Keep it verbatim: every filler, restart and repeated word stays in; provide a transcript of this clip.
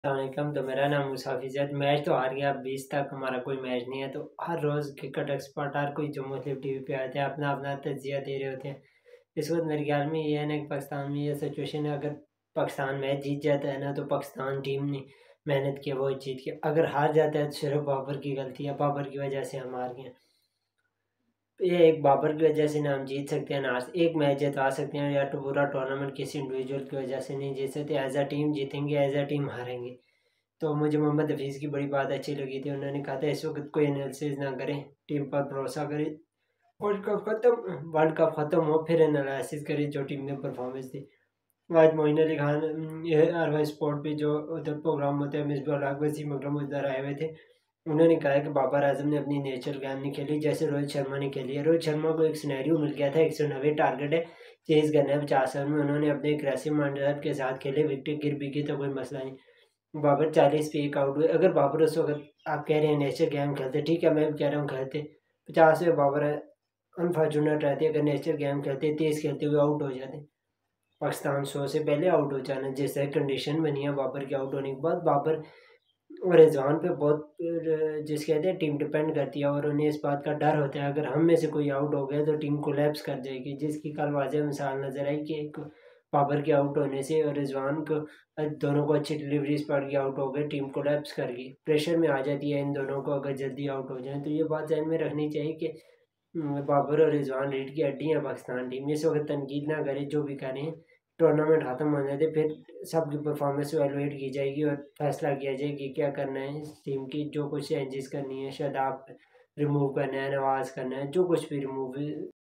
अस्सलामुअलैकुम। तो मेरा नाम मुसाफिज़ है। मैच तो हार गया, अब बीस तक हमारा कोई मैच नहीं है। तो हर रोज़ क्रिकेट एक्सपर्ट हर कोई जो मुस्लिम टीवी पे आते हैं अपना अपना तजिया दे रहे होते हैं। इस वक्त मेरे ख्याल में ये है ना कि पाकिस्तान में ये सिचुएशन है, अगर पाकिस्तान मैच जीत जाता है ना तो पाकिस्तान टीम ने मेहनत की, वो जीत के। अगर हार जाता है तो सिर्फ बाबर की गलती है, बाबर की वजह से हम हार गए। ये एक बाबर की वजह से ना हम जीत सकते हैं ना एक मैच जिता सकते हैं, या तो पूरा टूर्नामेंट किसी इंडिविजुअल की वजह से नहीं जीत सकते। एज अ टीम जीतेंगे, एज अ टीम हारेंगे। तो मुझे मोहम्मद हफीज़ की बड़ी बात अच्छी लगी थी। उन्होंने कहा था इस वक्त कोई एनालिसिस ना करें, टीम पर भरोसा करें। वर्ल्ड कप खत्म वर्ल्ड कप खत्म हो फिर एनालिसिस करें जो टीम की परफॉर्मेंस थी। आज मोइन अली खान ये अरवा स्पोर्ट पे जो उधर प्रोग्राम होते हैं, मिसबा हक वसीम अकरम उधर आए हुए थे। उन्होंने कहा कि बाबर आजम ने अपनी नेचुरल गेम नहीं खेली जैसे रोहित शर्मा ने खेली है। रोहित शर्मा को एक सिनेरियो मिल गया था, एक सौ नब्बे टारगेट है, चेज करना है पचास ओवर में। उन्होंने अपने एग्रेसिव माइंडसेट के साथ खेले, विकेट गिर भी गई तो कोई मसला नहीं। बाबर चालीस पे एक आउट हुए। अगर बाबर उस वक्त आप कह रहे हैं नेचर गेम खेलते, ठीक है, मैं भी कह रहा हूँ खेलते, पचास पे बाबर अनफॉर्चुनेट रहते। अगर नेचर गेम खेलते, तेज खेलते हुए आउट हो जाते, पाकिस्तान सौ से पहले आउट हो जाना। जैसे कंडीशन बनी है बाबर के आउट होने के बाद, बाबर और रिजवान पे बहुत जिस कहते हैं टीम डिपेंड करती है, और उन्हें इस बात का डर होता है अगर हम में से कोई आउट हो गया तो टीम कोलैप्स कर जाएगी, जिसकी कल वाज़ेह मिसाल नज़र आई कि एक बाबर के आउट होने से और रिजवान को दोनों को अच्छी डिलीवरीज पड़ गई, आउट हो गए, टीम कोलैप्स कर गई, प्रेशर में आ जाती है इन दोनों को अगर जल्दी आउट हो जाए। तो ये बात ध्यान में रखनी चाहिए कि बाबर और रिजवान रीढ़ की हड्डी है पाकिस्तान टीम। इस वक्त तनकीद ना करें, जो भी करें, टूर्नामेंट ख़त्म हो जाते फिर सबकी परफॉर्मेंस एवेलुएट की जाएगी और फैसला किया जाएगा कि क्या करना है इस टीम की, जो कुछ चेंजेस करनी है, शादाब रिमूव करना है, नवाज करना है, जो कुछ भी रिमूव